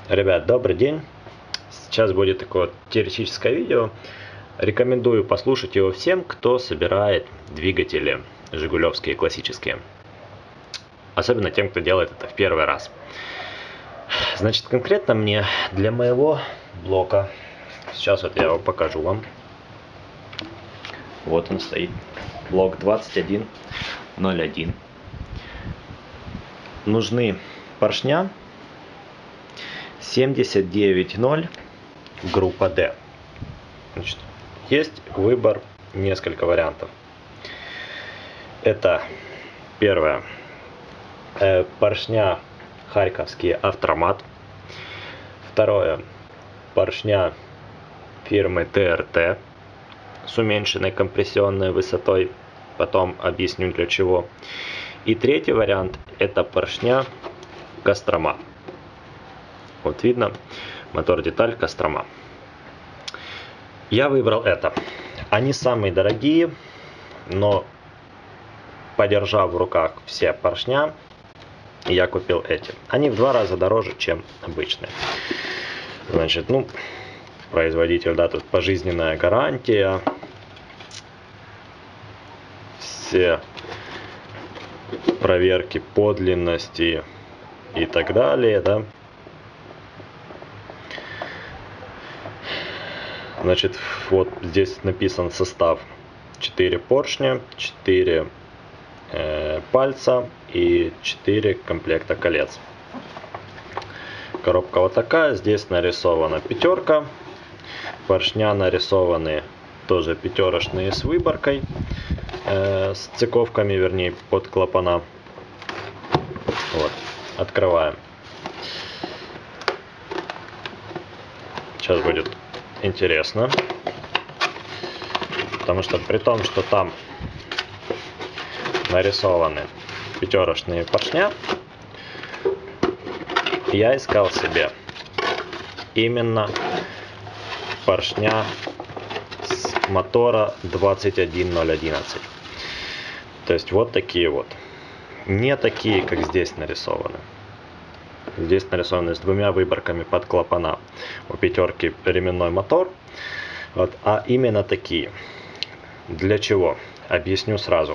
Ребят, добрый день. Сейчас будет такое вот теоретическое видео. Рекомендую послушать его всем, кто собирает двигатели жигулевские классические. Особенно тем, кто делает это в первый раз. Значит, конкретно мне для моего блока, сейчас вот я его покажу вам. Вот он стоит. Блок 2101. Нужны поршня 79.0 группа D. Значит, есть выбор, несколько вариантов. Это первое. Поршня харьковские Автомат. Второе. Поршня фирмы ТРТ с уменьшенной компрессионной высотой. Потом объясню для чего. И третий вариант это поршня Кострома. Вот видно, мотор-деталь Кострома. Я выбрал это. Они самые дорогие, но подержав в руках все поршня, я купил эти. Они в 2 раза дороже, чем обычные. Значит, производитель, да, тут пожизненная гарантия. Все проверки подлинности и так далее, да. Значит, вот здесь написан состав: 4 поршня, 4 пальца и 4 комплекта колец. Коробка вот такая. Здесь нарисована пятерка. Поршня нарисованы тоже пятерочные с выборкой, с цыковками, вернее, под клапана. Вот, открываем. Сейчас будет интересно, потому что при том, что там нарисованы пятерочные поршня, я искал себе именно поршня с мотора 21011. То есть вот такие вот, не такие, как здесь нарисованы. Здесь нарисованы с 2 выборками под клапана. У пятерки ременной мотор. Вот, а именно такие. Для чего? Объясню сразу.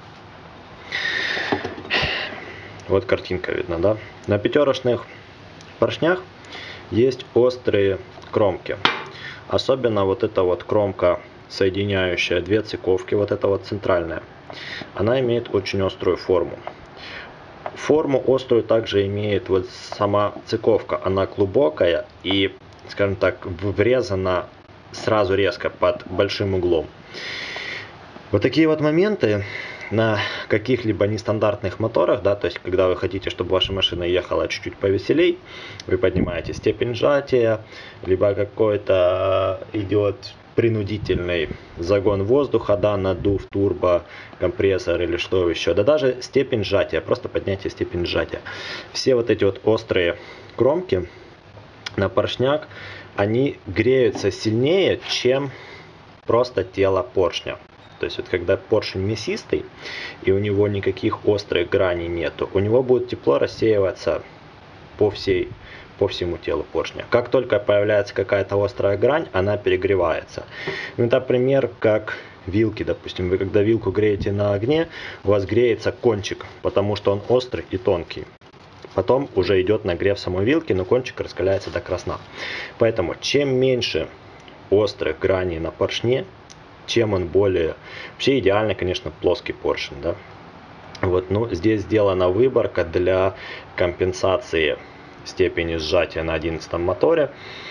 Вот картинка видно, да? На пятерочных поршнях есть острые кромки. Особенно вот эта вот кромка, соединяющая 2 цыковки, вот эта вот центральная. Она имеет очень острую форму. Форму острую также имеет вот сама цыковка. Она глубокая и, скажем так, врезана сразу резко под большим углом. Вот такие вот моменты на каких-либо нестандартных моторах, да, то есть когда вы хотите, чтобы ваша машина ехала чуть-чуть повеселей, вы поднимаете степень сжатия, либо какой-то идет принудительный загон воздуха, да, надув турбо, компрессор или что еще, да даже степень сжатия, просто поднятие степени сжатия. Все вот эти вот острые кромки на поршнях, они греются сильнее, чем просто тело поршня. То есть вот когда поршень мясистый и у него никаких острых граней нету, у него будет тепло рассеиваться по всему телу поршня. Как только появляется какая-то острая грань, она перегревается. Это пример как вилки, допустим. Вы когда вилку греете на огне, у вас греется кончик, потому что он острый и тонкий. Потом уже идет нагрев самой вилки, но кончик раскаляется до красна. Поэтому чем меньше острых граней на поршне, чем он более... Вообще идеально, конечно, плоский поршень, да. Вот, ну, здесь сделана выборка для компенсации степени сжатия на 11 моторе.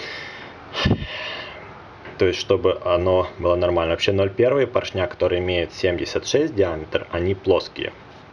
То есть, чтобы оно было нормально. Вообще 0,1 поршня, которые имеют 76 диаметр, они плоские.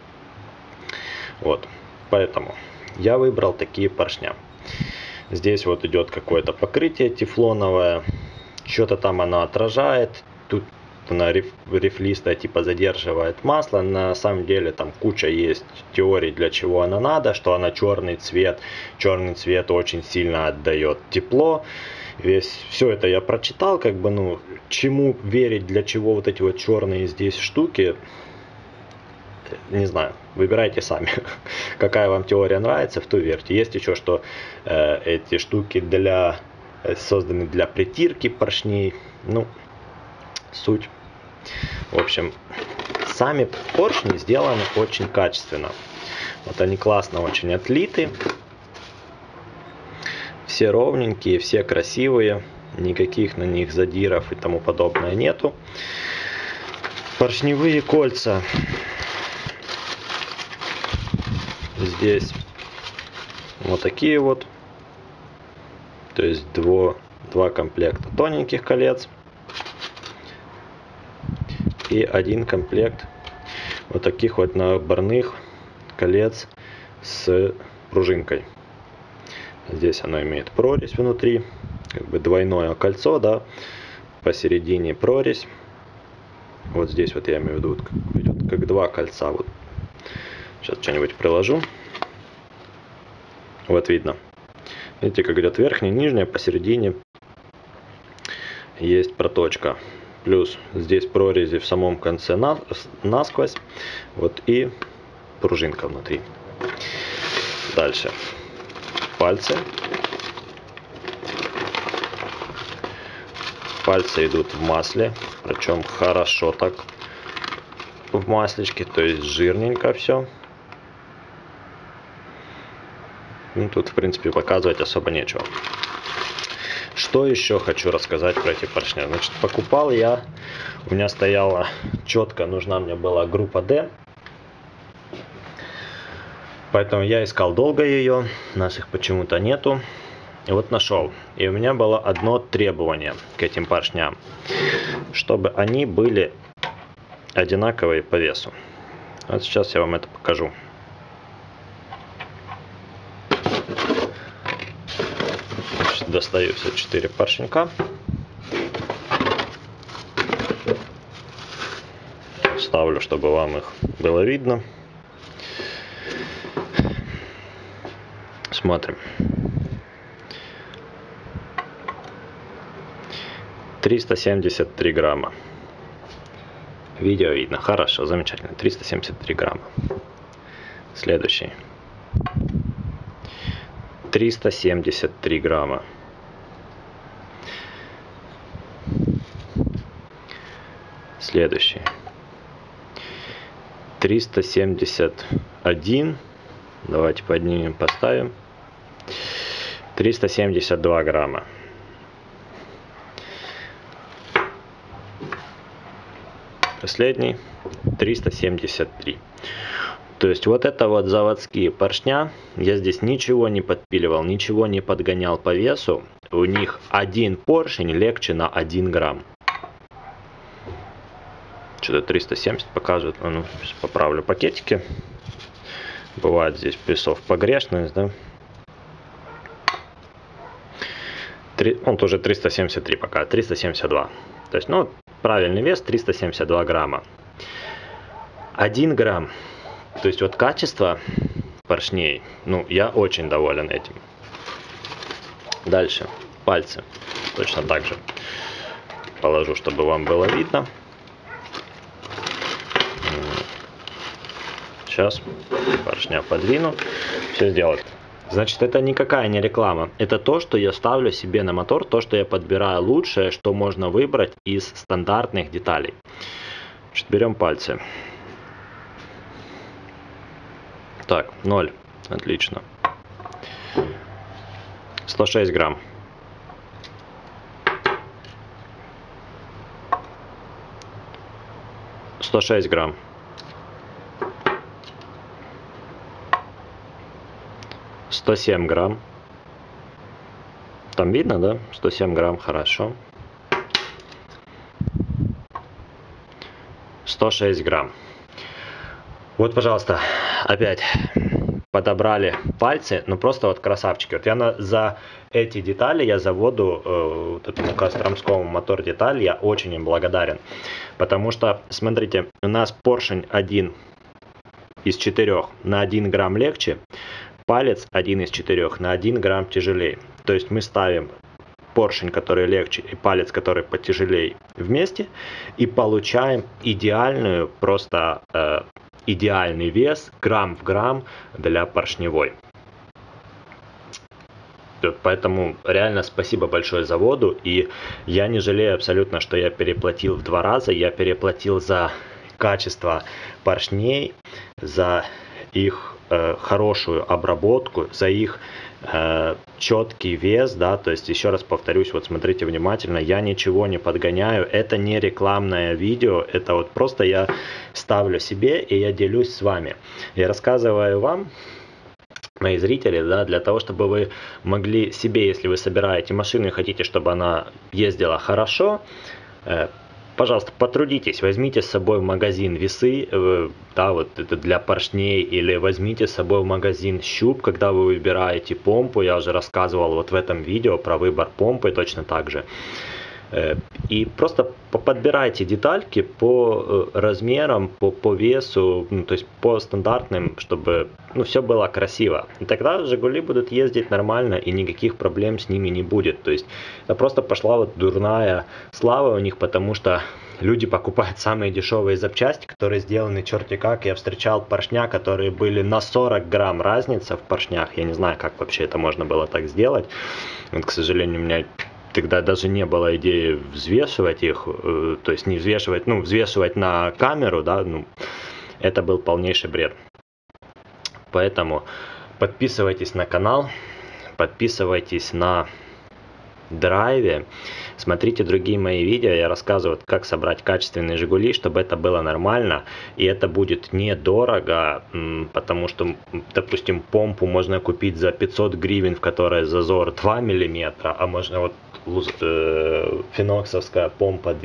Вот, поэтому я выбрал такие поршня. Здесь вот идет какое-то покрытие тефлоновое. Что-то там оно отражает. Тут она рифлистая, типа задерживает масло. На самом деле там куча есть теорий, для чего она надо, что она черный цвет. Черный цвет очень сильно отдает тепло. Все это я прочитал, как бы, ну, чему верить, для чего вот эти вот черные здесь штуки. не знаю, выбирайте сами, какая вам теория нравится, в ту верьте. Есть еще, что эти штуки созданы для притирки поршней. Ну, суть. В общем, сами поршни сделаны очень качественно. Вот они классно очень отлиты. Все ровненькие, все красивые. Никаких на них задиров и тому подобное нету. Поршневые кольца. Здесь вот такие вот. То есть два комплекта тоненьких колец. И один комплект вот таких вот наборных колец с пружинкой. Здесь оно имеет прорезь внутри, как бы двойное кольцо, да, посередине прорезь. Вот здесь вот я имею в виду, идет как два кольца. Вот. Сейчас что-нибудь приложу. Вот видно. Видите, как идет верхняя, нижняя, посередине есть проточка. Плюс здесь прорези в самом конце насквозь. Вот и пружинка внутри. Дальше. Пальцы. Пальцы идут в масле. Причем хорошо так в маслечке. То есть жирненько все. Ну, тут, в принципе, показывать особо нечего. Что еще хочу рассказать про эти поршни? Значит, покупал я, у меня стояла четко, нужна мне была группа D. Поэтому я искал долго ее, у нас их почему-то нету. И вот нашел. И у меня было одно требование к этим поршням. Чтобы они были одинаковые по весу. Вот сейчас я вам это покажу. Достаю все 4 поршенька. Ставлю, чтобы вам их было видно. Смотрим. 373 грамма. Видео видно. Хорошо, замечательно. 373 грамма. Следующий. 373 грамма. Следующий. 371. Давайте поднимем, поставим. 372 грамма. Последний. 373. То есть вот это вот заводские поршня. Я здесь ничего не подпиливал, ничего не подгонял по весу. У них один поршень легче на 1 грамм. Что-то 370 показывает. Ну, поправлю пакетики. Бывает здесь плюсов погрешность, да? Он тоже 373 пока, 372. То есть, ну, правильный вес 372 грамма. 1 грамм. То есть, вот качество поршней, ну, я очень доволен этим. Дальше. Пальцы. Точно так же. Положу, чтобы вам было видно. Сейчас поршня подвину. Все сделать. Значит, это никакая не реклама. Это то, что я ставлю себе на мотор, то, что я подбираю лучшее, что можно выбрать из стандартных деталей. Значит, берем пальцы. Так, 0. Отлично. 106 грамм. 106 грамм. 107 грамм. Там видно, да? 107 грамм, хорошо. 106 грамм. Вот, пожалуйста, опять подобрали пальцы, ну просто вот красавчики. Вот я за эти детали, я заводу вот этому Костромскому мотор деталь, я очень им благодарен. Потому что, смотрите, у нас поршень 1 из 4 на 1 грамм легче, палец 1 из 4 на 1 грамм тяжелее. То есть мы ставим поршень, который легче, и палец, который потяжелее, вместе, и получаем идеальную просто идеальный вес, грамм в грамм для поршневой. Поэтому реально спасибо большое заводу, и я не жалею абсолютно, что я переплатил в 2 раза. Я переплатил за качество поршней, за их хорошую обработку, за их четкий вес, да, то есть еще раз повторюсь, вот смотрите внимательно, я ничего не подгоняю, это не рекламное видео, это вот просто я ставлю себе и я делюсь с вами. Я рассказываю вам, мои зрители, да, для того, чтобы вы могли себе, если вы собираете машину и хотите, чтобы она ездила хорошо, пожалуйста, потрудитесь, возьмите с собой в магазин весы, да, вот это для поршней, или возьмите с собой в магазин щуп, когда вы выбираете помпу, я уже рассказывал вот в этом видео про выбор помпы точно так же. И просто подбирайте детальки по размерам, по весу, ну, то есть по стандартным, чтобы все было красиво. И тогда Жигули будут ездить нормально и никаких проблем с ними не будет. То есть это просто пошла вот дурная слава у них, потому что люди покупают самые дешевые запчасти, которые сделаны черти как. Я встречал поршня, которые были на 40 грамм разница в поршнях. Я не знаю, как вообще это можно было так сделать. Вот, к сожалению, у меня тогда даже не было идеи взвешивать их, то есть не взвешивать, взвешивать на камеру, да, это был полнейший бред. Поэтому подписывайтесь на канал, подписывайтесь на драйве, смотрите другие мои видео, я рассказываю, как собрать качественные Жигули, чтобы это было нормально, и это будет недорого, потому что, допустим, помпу можно купить за 500 гривен, в которой зазор 2 мм, а можно вот финоксовская помпа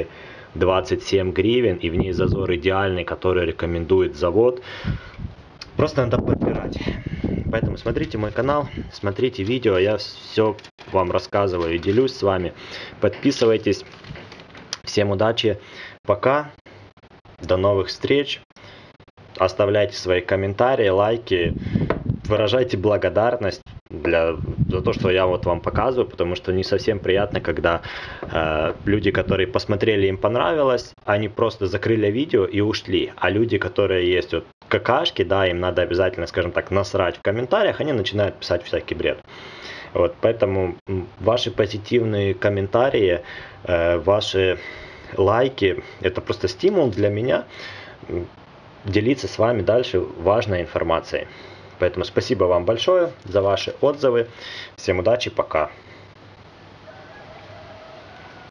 227 гривен, и в ней зазор идеальный, который рекомендует завод. Просто надо подбирать. Поэтому смотрите мой канал, смотрите видео, я все вам рассказываю и делюсь с вами. Подписывайтесь. Всем удачи. Пока. До новых встреч. Оставляйте свои комментарии, лайки. Выражайте благодарность за то, что я вот вам показываю, потому что не совсем приятно, когда люди, которые посмотрели, им понравилось, они просто закрыли видео и ушли. А люди, которые есть вот какашки, да, им надо обязательно, скажем так, насрать в комментариях, они начинают писать всякий бред. Вот, поэтому ваши позитивные комментарии, ваши лайки, это просто стимул для меня делиться с вами дальше важной информацией. Поэтому спасибо вам большое за ваши отзывы. Всем удачи, пока.